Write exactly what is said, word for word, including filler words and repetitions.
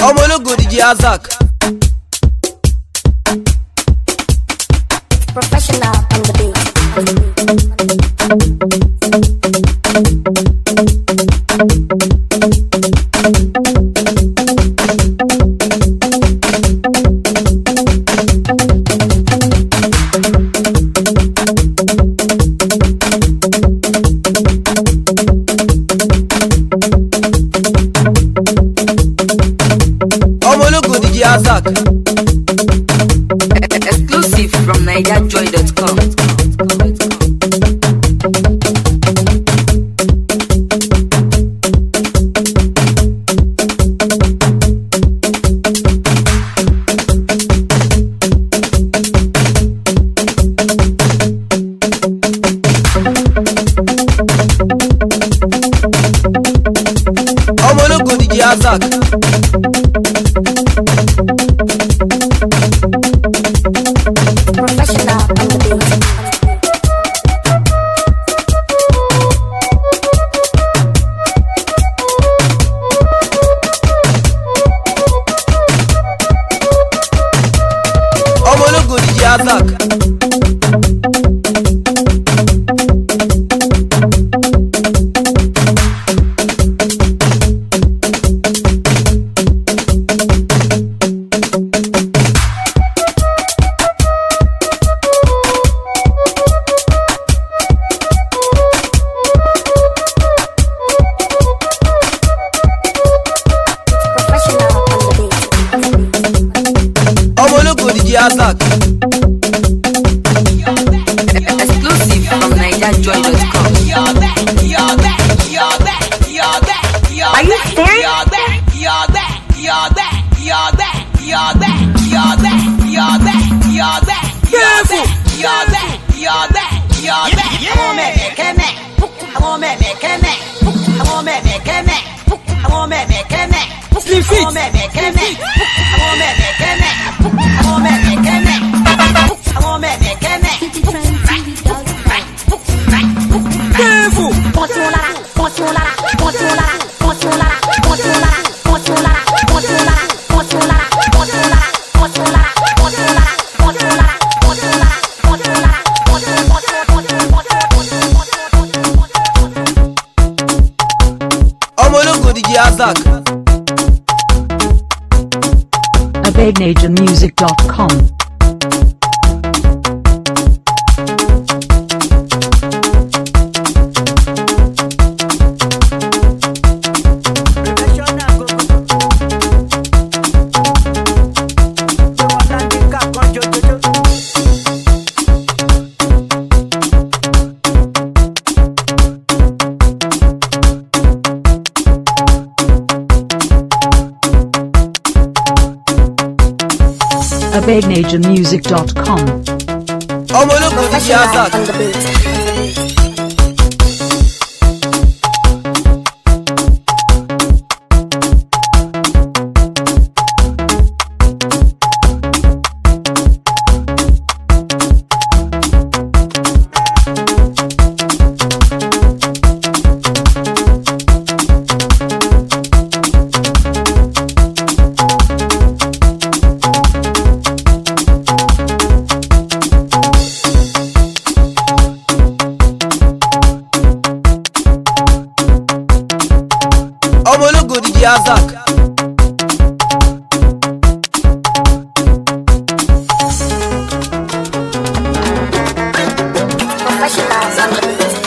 Omologo D J Azak. Professional on the beat. Omologo D J Azak. Exclusive from Niger Joy dot com. Omologo D J Azak. Professional on the beat. Omologo D J Azak. Professional on the beat. Omologo D J Azak. Exclusive from Niger Joy dot com. Are you serious? Slim Fit. Careful. Omologo D J Azak. abeg nature music dot com. abeg nature music dot com. Omologo D J Azak. On the beat. Omologo D J Azak. Professional on the beat.